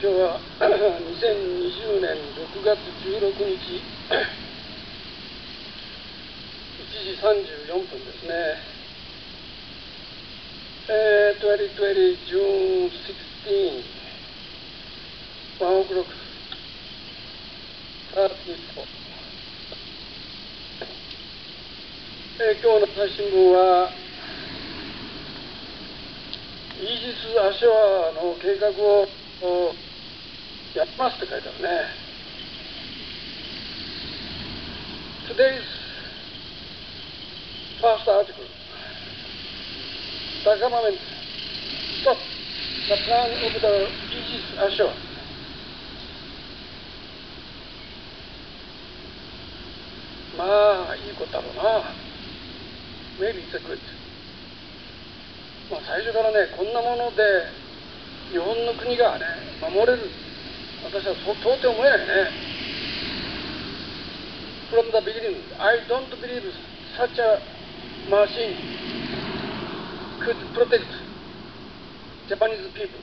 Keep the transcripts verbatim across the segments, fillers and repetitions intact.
今日はにせんにじゅうねんろくがつじゅうろくにちいちじさんじゅうよんぷんですね。えー、にせんにじゅう June じゅうろく ワンオクロックさんじゅうよん、えー、今日の最新聞はイージス・アショアの計画をやってますって書いてあるね。Today's first article: The government stopped the plan of the Aegis Ashore. まあいいことだろうな。Maybe it's a good. まあ最初からね、こんなもので日本の国がね守れる、私はそう到底思えないね。From the beginning, I don't believe such a machine could protect Japanese people.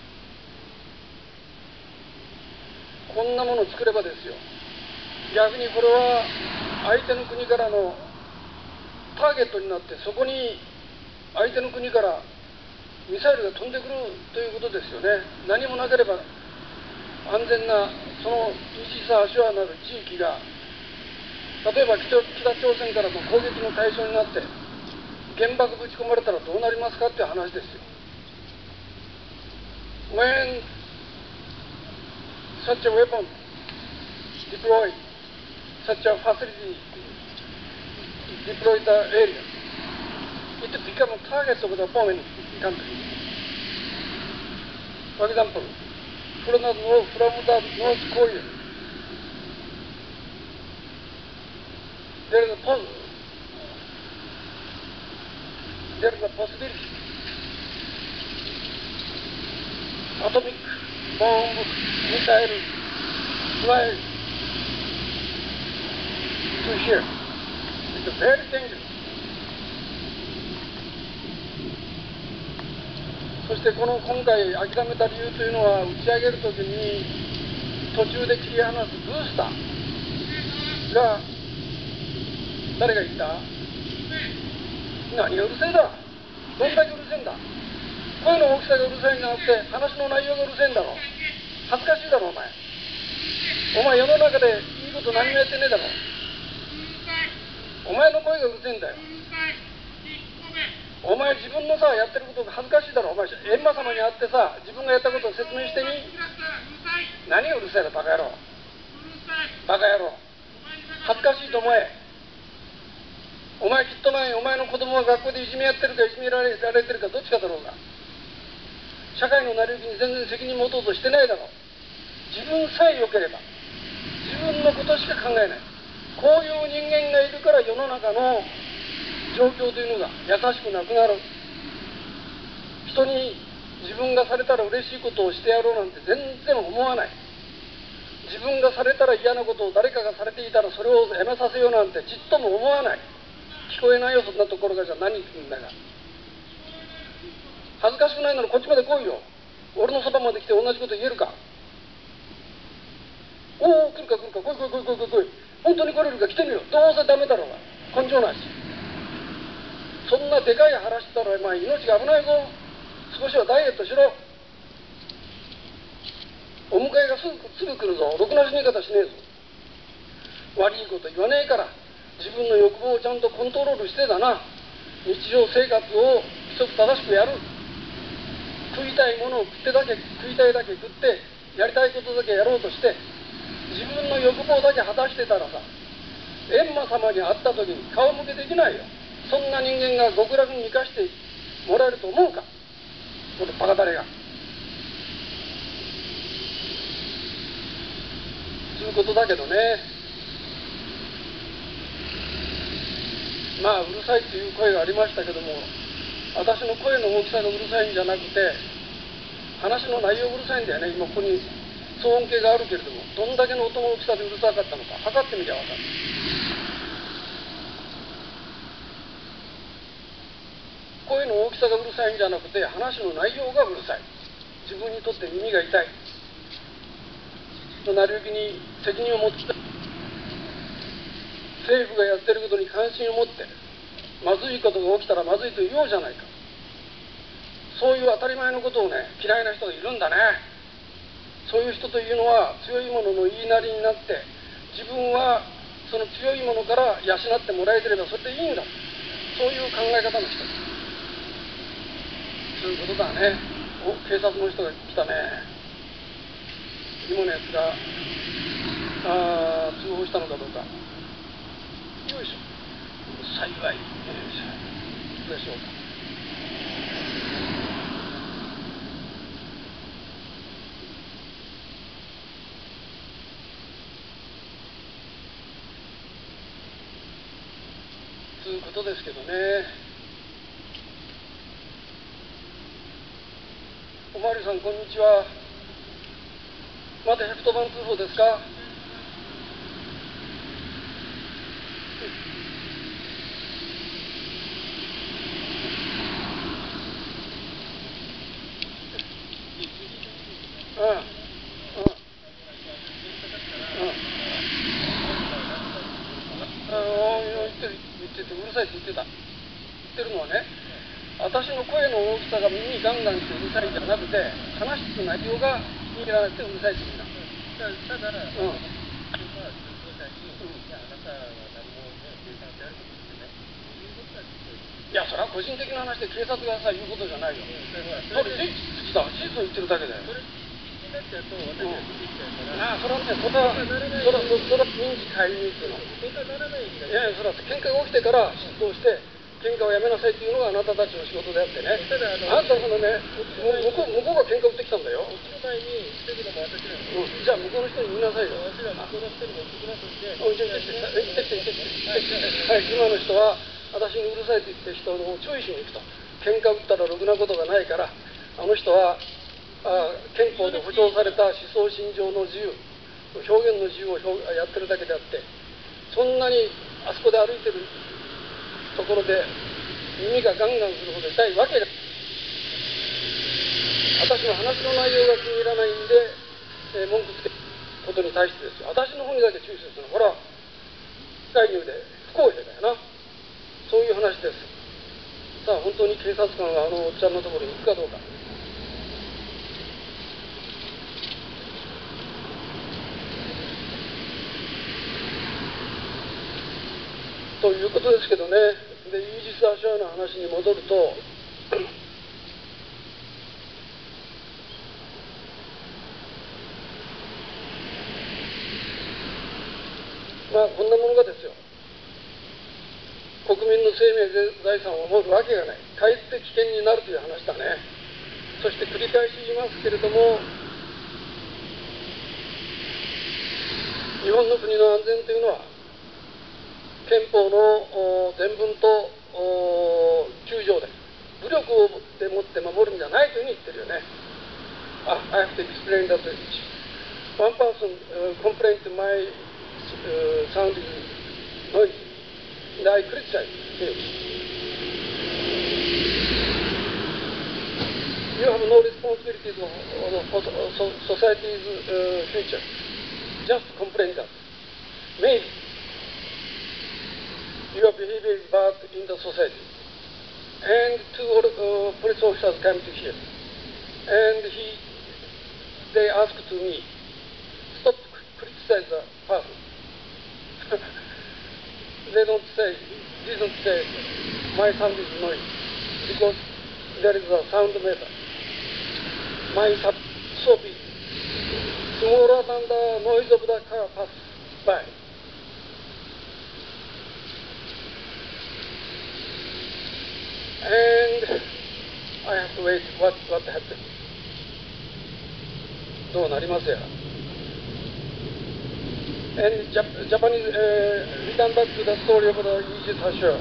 こんなものを作ればですよ、逆にこれは相手の国からのターゲットになって、そこに相手の国からミサイルが飛んでくるということですよね。何もなければ安全なそのイージス・アショアなる地域が、例えば北朝鮮からの攻撃の対象になって原爆ぶち込まれたらどうなりますかっていう話ですよ。When such a weapon deployed, such a facility deployed the area, it becomes a target of the foreign country. For example, from the North, from the North Korea, there is a pos- there is a possibility atomic bomb missile fly to here. It's very dangerous. そしてこの今回諦めた理由というのは、打ち上げるときに途中で切り離すブースターが、誰が言った？何がうるせえだ。どんだけうるせえんだ。声の大きさがうるさいんじゃなくて、話の内容がうるせえんだろ。恥ずかしいだろお前。お前世の中でいいこと何もやってねえだろ。お前の声がうるせえんだよ。お前自分のさやってることが恥ずかしいだろ。お前閻魔様に会ってさ、自分がやったことを説明してみ。何がうるさいだバカ野郎。バカ野郎。恥ずかしいと思え。お前きっと前お前の子供は学校でいじめやってるかいじめられてるかどっちかだろうが、社会の成り行きに全然責任持とうとしてないだろう。自分さえ良ければ自分のことしか考えない。こういう人間がいるから世の中の状況というのが優しくなくなる。人に自分がされたら嬉しいことをしてやろうなんて全然思わない。自分がされたら嫌なことを誰かがされていたらそれをやめさせようなんてちっとも思わない。聞こえないよそんなところが。じゃあ何言ってんだか。恥ずかしくないならこっちまで来いよ。俺のそばまで来て同じこと言えるか。おお来るか来るか来い来い来い来い来い来い。本当に来れるか来てみろ。どうせダメだろうが根性なし。そんなでかい話したらお前命が危ないぞ。少しはダイエットしろ。お迎えがすぐすぐ来るぞ。ろくな死に方しねえぞ。悪いこと言わねえから自分の欲望をちゃんとコントロールしてだな。日常生活を規則正しくやる。食いたいものを食ってだけ食いたいだけ食ってやりたいことだけやろうとして自分の欲望だけ果たしてたらさ、閻魔様に会った時に顔向けできないよ。そんな人間が極楽に生かしてもらえると思うか、このバカ誰が。そういうことだけどね。まあうるさいっていう声がありましたけども、私の声の大きさがうるさいんじゃなくて話の内容がうるさいんだよね。今ここに騒音計があるけれども、どんだけの音の大きさでうるさかったのか測ってみりゃ分かる。声の大きさがうるさいんじゃなくて話の内容がうるさい。自分にとって耳が痛い。 の成り行きに責任を持って、政府がやってることに関心を持って、まずいことが起きたらまずいと言おうじゃないか。そういう当たり前のことをね、嫌いな人がいるんだね。そういう人というのは強い者の言いなりになって、自分はその強い者から養ってもらえてればそれでいいんだ、そういう考え方の人。そういうことだね。お、警察の人が来たね。今のやつがあ通報したのかどうか。よいしょ。幸い。よいしょ。どうでしょうか。ということですけどね。おまわりさん、こんにちは。まだひゃくとおばん通報ですか。うんうんうんあの言ってる言っててうるさいって言ってた。言ってるのはね、私の声の大きさが耳にガンガンしてうるさいんじゃなくて、話してる内容が気に入らなくてうるさいって言うんだ。ただ、うん、いや、それは個人的な話で警察がさ言うことじゃないよ。それ事実だ、事実を言ってるだけだよ。ああ、それはね、それは、それは、それは民事介入っていうの。いやいや、それは喧嘩が起きてから出動して、喧嘩をやめなさいっていうのがあなたたちの仕事であってね。あなたはそのね、向こう、向こうが喧嘩売ってきたんだよ。うん、じゃあ向こうの人に言いなさいよ。はい、今の人は私にうるさいと言ってる人を注意しに行くと。喧嘩売ったらろくなことがないから、あの人はあ憲法で保障された思想信条の自由、表現の自由をやってるだけであって、そんなにあそこで歩いてるところで耳がガンガンするほど痛いわけだ。私の話の内容が気に入らないんで、えー、文句つけることに対してですよ。私の方にだけ注視するのは、これは介入で不公平だよな。そういう話です。さあ、本当に警察官があのおっちゃんのところに行くかどうか。ということですけどね。で、イージス・アショアの話に戻ると、まあこんなものがですよ、国民の生命財産を守るわけがない、かえって危険になるという話だね。そして繰り返し言いますけれども、日本の国の安全というのは憲法の前文ときゅう条で武力をでもって守るんじゃないというふうに言ってるよね。あ、I have to explain that one person uh, complained to my uh, sound is noisy and I criticize him. You have no responsibility for society's uh, future. Just complain that. Maybe your behavior is bad in the society. And two uh, police officers came to here. And he, they asked to me, stop criticize the person. They don't say, didn't say, my sound is noisy, because there is a sound meter. My sound is so big, smaller than the noise of the car pass by. And I have to wait what, what happened. どうなりますやら。And Japanese, uh, return back to the story of the Aegis Ashore.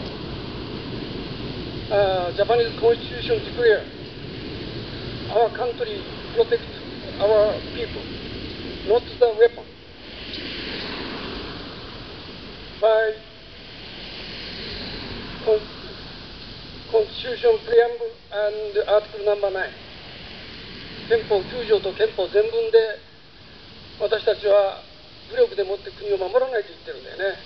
Uh, Japanese constitution declares our country protects our people, not the weapon. By Constitution Preamble and Article Number ナイン、憲法きゅう条と憲法全文で私たちは武力でもって国を守らないと言ってるんだよね。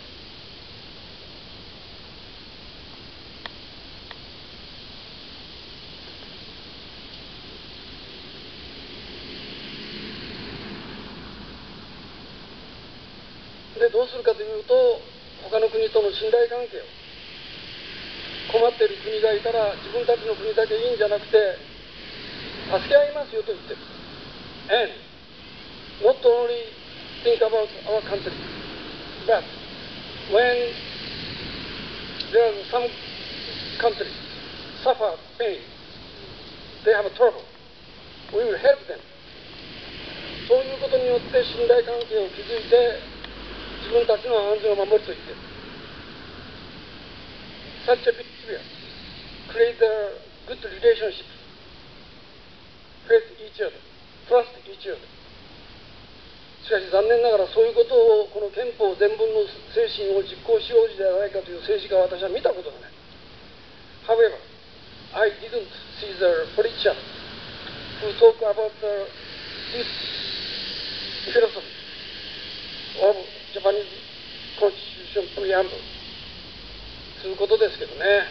でどうするかというと、他の国との信頼関係を、困っている国がいたら自分たちの国だけいいんじゃなくて助け合いますよと言ってる。 And not only think about our country, but when there are some countries suffer pain, they have trouble, we will help them. そういうことによって信頼関係を築いて自分たちの安全を守ると言っている。Such a behavior create a good relationship with each other, trust each other. しかし残念ながらそういうことをこの憲法全文の精神を実行しようではないかという政治家は私は見たことがない。However, I didn't see the politician who talk about the, this philosophy of Japanese Constitution preamble ということですけどね。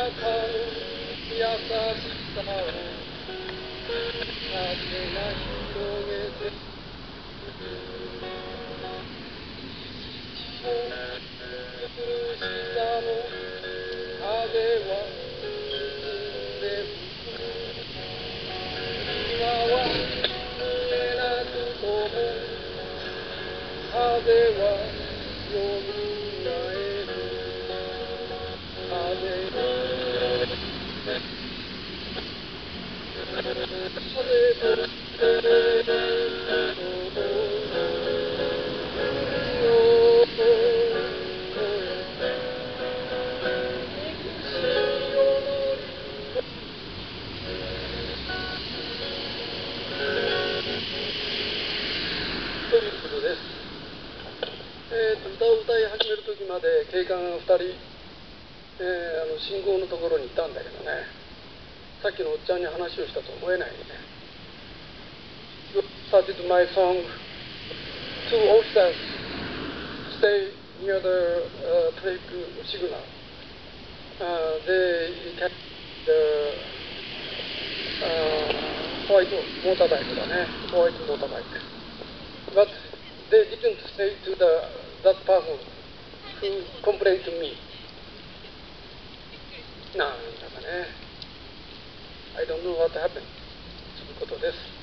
たの優しさを風が広げて苦しさの風は進んで吹く今は見えなくとも風はよみがえる風が風とということです。えー、と歌を歌い始める時まで警官がふたり、えー、あの信号のところにいたんだけどね、さっきのおっちゃんに話をしたと思えないね。You started my song. Two officers stay near the uh, traffic signal. Uh, they kept the uh, white motorbike だね、white motorbike.But they didn't say to the that person who complained to me. なんだかね。I don't know what happened. そういうことです。